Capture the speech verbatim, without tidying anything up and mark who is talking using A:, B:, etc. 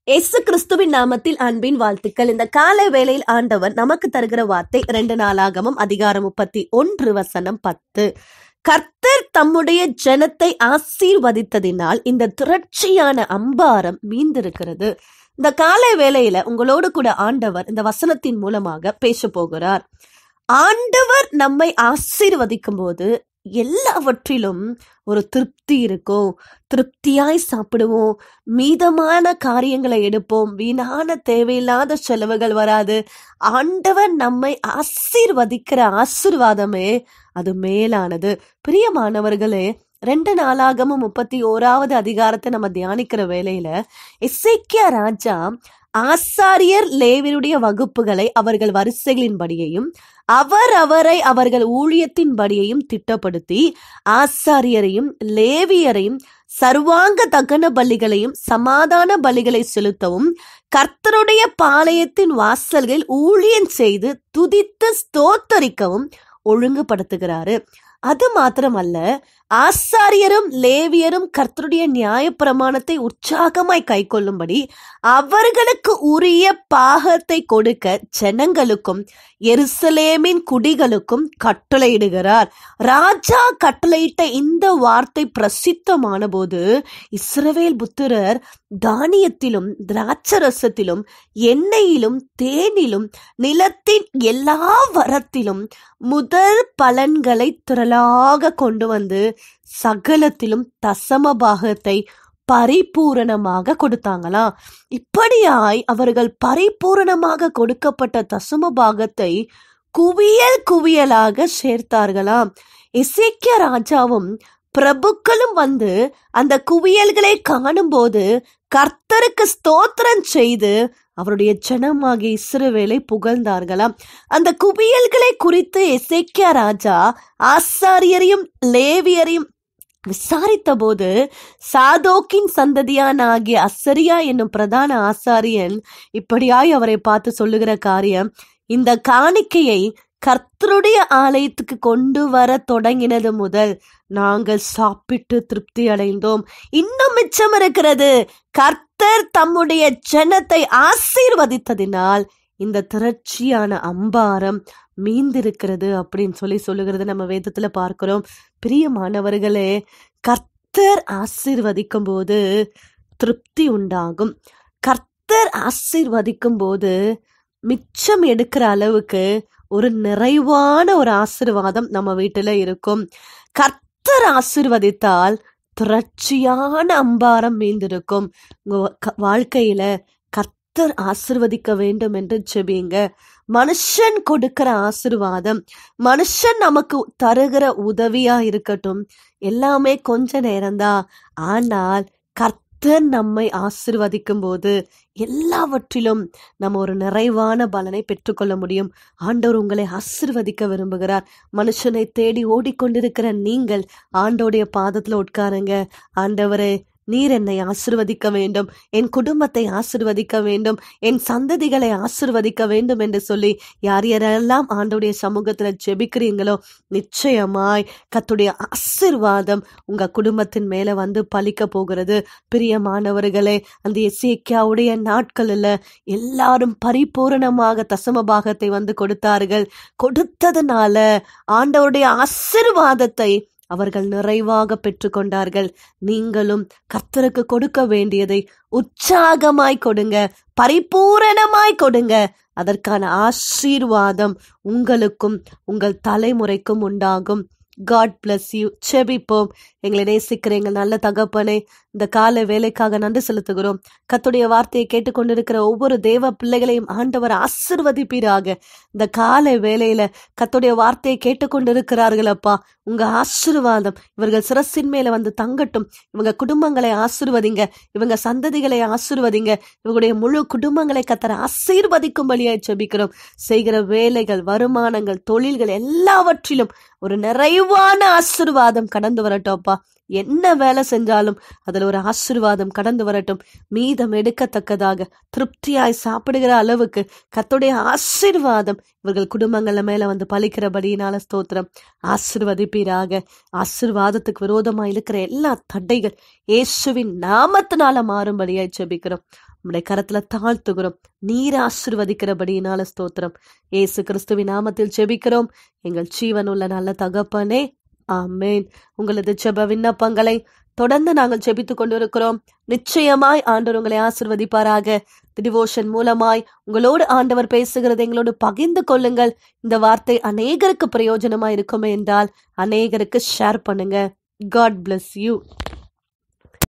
A: இயேசு கிறிஸ்துவின் நாமத்தில் அன்பின் வாழ்த்துக்கள். இந்த காலை வேளையில் ஆண்டவர் நமக்கு தருகிற வார்த்தை ரெண்டு நாளாகமம் அதிகாரம் முப்பத்தி ஒன்று வசனம் பத்து. கர்த்தர் தம்முடைய ஜனத்தை ஆசீர்வதித்ததினால் இந்த திரட்சியான அம்பாரம் மீந்திருக்கிறது. இந்த காலை வேளையில உங்களோடு கூட ஆண்டவர் இந்த வசனத்தின் மூலமாக பேச போகிறார். ஆண்டவர் நம்மை ஆசீர்வதிக்கும் போது எல்லாவற்றிலும் ஒரு திருப்தி இருக்கும். திருப்தியாய் சாப்பிடுவோம், மீதமான காரியங்களை எடுப்போம், வீணான தேவையில்லாத செலவுகள் வராது. ஆண்டவர் நம்மை ஆசீர்வதிக்கிற ஆசீர்வாதமே அது மேலானது. பிரியமானவர்களே, ரெண்டு நாளாகமும் முப்பத்தி ஓராவது அதிகாரத்தை நம்ம தியானிக்கிற வேளையில எசேக்கியா ராஜா ஆசாரியர் லேவியருடைய வகுப்புகளை அவர்கள் வரிசைகளின்படியையும் அவர் அவரை அவர்கள் ஊழியத்தின் படியையும் திட்டப்படுத்தி ஆசாரியரையும் லேவியரையும் சர்வாங்க தகன பலிகளையும் சமாதான பலிகளை செலுத்தவும் கர்த்தருடைய பாளையத்தின் வாசல்களில் ஊழியம் செய்து துதித்து ஸ்தோத்தரிக்கவும் ஒழுங்குபடுத்துகிறாரு. அது மாத்திரமல்ல, ஆசாரியரும் லேவியரும் கர்த்தருடைய நியாய பிரமாணத்தை உற்சாகமாய் கை கொள்ளும்படி அவர்களுக்கு உரிய பாகத்தை கொடுக்க ஜனங்களுக்கும் எருசலேமின் குடிகளுக்கும் கட்டளையிடுகிறார். ராஜா கட்டளையிட்ட இந்த வார்த்தை பிரசித்தமான போது இஸ்ரவேல் புத்திரர் தானியத்திலும் திராட்சரசத்திலும் எண்ணெயிலும் தேனிலும் நிலத்தின் எல்லா வரத்திலும் முதல் பலன்களை திரளாக கொண்டு வந்து சகலத்திலும் தசம பாகத்தை பரிபூரணமாக கொடுத்தாங்களாம். இப்படியாய் அவர்கள் பரிபூரணமாக கொடுக்கப்பட்ட தசம பாகத்தை குவியல் குவியலாக சேர்த்தார்களாம். எசேக்கியா ராஜாவும் பிரபுக்களும் வந்து அந்த குவியல்களை காணும் போது கர்த்தருக்கு ஸ்தோத்திரம் செய்து அவருடைய ஜனமாகிய இஸ்ரவேலை புகழ்ந்தார்களாம். அந்த குவியல்களை குறித்து எசேக்கியா ராஜா ஆசாரியரையும் லேவியரையும் விசாரித்த போது சாதோக்கின் சந்ததியான் ஆகிய அசரியா என்னும் பிரதான ஆசாரியன் இப்படியாய் அவரை பார்த்து சொல்லுகிற காரியம், இந்த காணிக்கையை கர்த்தருடைய ஆலயத்துக்கு கொண்டு வர தொடங்கினது முதல் நாங்கள் சாப்பிட்டு திருப்தி அடைந்தோம். இன்னும் மிச்சம் இருக்கிறது. கர்த்தர் தம்முடைய ஜனத்தை ஆசீர்வதித்ததினால் இந்த திரட்சியான அம்பாரம் மீந்திருக்கிறது அப்படின்னு சொல்லி சொல்லுகிறது நம்ம வேதத்துல பார்க்கிறோம். பிரியமானவர்களே, கர்த்தர் ஆசீர்வதிக்கும் போது திருப்தி உண்டாகும். கர்த்தர் ஆசீர்வதிக்கும் போது மிச்சம் எடுக்கிற அளவுக்கு ஒரு நிறைவான ஒரு ஆசீர்வாதம் நம்ம வீட்டுல இருக்கும். கர்த்தர் ஆசீர்வதித்தால் திரட்சியான அம்பாரம் மீந்திருக்கும். உங்க வாழ்க்கையில கர்த்தர் ஆசீர்வதிக்க வேண்டும் என்று செபிங்க. மனுஷன் கொடுக்கிற ஆசீர்வாதம், மனுஷன் நமக்கு தருகிற உதவியா இருக்கட்டும், எல்லாமே கொஞ்ச நேரம்தான். ஆனால் கர்த்தர் நம்மை ஆசீர்வதிக்கும் போது எல்லாவற்றிலும் நம்ம ஒரு நிறைவான பலனை பெற்றுக்கொள்ள முடியும். ஆண்டவர் உங்களை ஆசீர்வதிக்க விரும்புகிறார். மனுஷனை தேடி ஓடிக்கொண்டிருக்கிற நீங்கள் ஆண்டோடைய பாதத்துல உட்காருங்க. ஆண்டவரே, நீர் என்னை ஆசீர்வதிக்க வேண்டும், என் குடும்பத்தை ஆசீர்வதிக்க வேண்டும், என் சந்ததிகளை ஆசீர்வதிக்க வேண்டும் என்று சொல்லி யார் யாரெல்லாம் ஆண்டோடைய சமூகத்துல ஜெபிக்கிறீங்களோ நிச்சயமாய் கர்த்தருடைய ஆசீர்வாதம் உங்க குடும்பத்தின் மேல வந்து பலிக்க போகிறது. பிரியமானவர்களே, அந்த எசேக்கியாவுடைய நாட்களில் எல்லாரும் பரிபூரணமாக தசம பாகத்தை வந்து கொடுத்தார்கள். கொடுத்ததுனால ஆண்டவருடைய ஆசீர்வாதத்தை அவர்கள் நிறைவாக பெற்றுக்கொண்டார்கள். நீங்களும் கர்த்தருக்கு கொடுக்க வேண்டியதை உற்சாகமாய் கொடுங்க, பரிபூரணமாய் கொடுங்க. அதற்கான ஆசீர்வாதம் உங்களுக்கும் உங்கள் தலைமுறைக்கும் உண்டாகும். God bless you. செபிப்போம். எங்களை நேசிக்கிற எங்கள் நல்ல தகப்பனே, இந்த கால வேலைக்காக நன்றி செலுத்துகிறோம். கர்த்தருடைய வார்த்தையை கேட்டுக்கொண்டிருக்கிற ஒவ்வொரு தேவ பிள்ளைகளையும் ஆண்டவர் ஆசீர்வதிப்பீராக. இந்த கால வேலையில கர்த்தருடைய வார்த்தையை கேட்டுக்கொண்டிருக்கிறார்கள் அப்பா. உங்க ஆசீர்வாதம் இவர்கள் சிரசின் மேல வந்து தங்கட்டும். இவங்க குடும்பங்களை ஆசீர்வதிங்க, இவங்க சந்ததிகளை ஆசீர்வதிங்க, இவங்களுடைய முழு குடும்பங்களை கர்த்தர் ஆசீர்வதிக்கும்படியாய் செபிக்கிறோம். செய்கிற வேலைகள், வருமானங்கள், தொழில்கள் எல்லாவற்றிலும் ஒரு நிறைவான ஆசீர்வாதம் கடந்து வரட்டோப்பா. என்ன வேலை செஞ்சாலும் அதுல ஒரு ஆசீர்வாதம் கடந்து வரட்டும். மீதம் எடுக்கத்தக்கதாக திருப்தியாய் சாப்பிடுகிற அளவுக்கு கர்த்தருடைய ஆசீர்வாதம் இவர்கள் குடும்பங்கள மேல வந்து பலிக்கிறபடியினால ஸ்தோத்திரம். ஆசீர்வதிப்பீராக. ஆசீர்வாதத்துக்கு விரோதமா இருக்கிற எல்லா தடைகள் இயேசுவின் நாமத்தினால மாறும்படியாய் ஜெபிக்கிறோம். உம்முடைய கரத்துல தாழ்த்துகிறோம். நீர் ஆசீர்வதிக்கிறபடியினால ஸ்தோத்திரம். இயேசு கிறிஸ்துவின் நாமத்தில் ஜெபிக்கிறோம் எங்கள் ஜீவனுள்ள நல்ல தகப்பனே, ஆமென். உங்களது ஜெப விண்ணப்பங்களை தொடர்ந்து நாங்கள் ஜெபித்துக் கொண்டிருக்கிறோம். நிச்சயமாய் ஆண்டவர் உங்களை ஆசீர்வதிப்பாராக. டிவோஷன் மூலமாய் உங்களோடு ஆண்டவர் பேசுகிறது எங்களோடு பகிர்ந்து கொள்ளுங்கள். இந்த வார்த்தை அநேகருக்கு பிரயோஜனமா இருக்குமே என்றால் அநேகருக்கு ஷேர் பண்ணுங்க. God bless you.